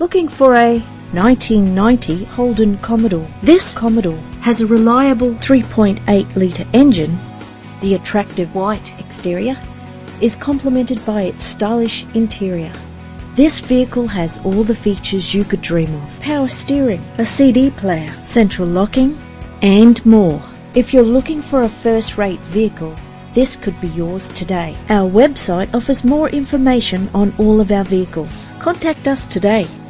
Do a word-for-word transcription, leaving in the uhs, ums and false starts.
Looking for a nineteen ninety Holden Commodore? This Commodore has a reliable three point eight litre engine. The attractive white exterior is complemented by its stylish interior. This vehicle has all the features you could dream of: power steering, a C D player, central locking, and more. If you're looking for a first-rate vehicle, this could be yours today. Our website offers more information on all of our vehicles. Contact us today.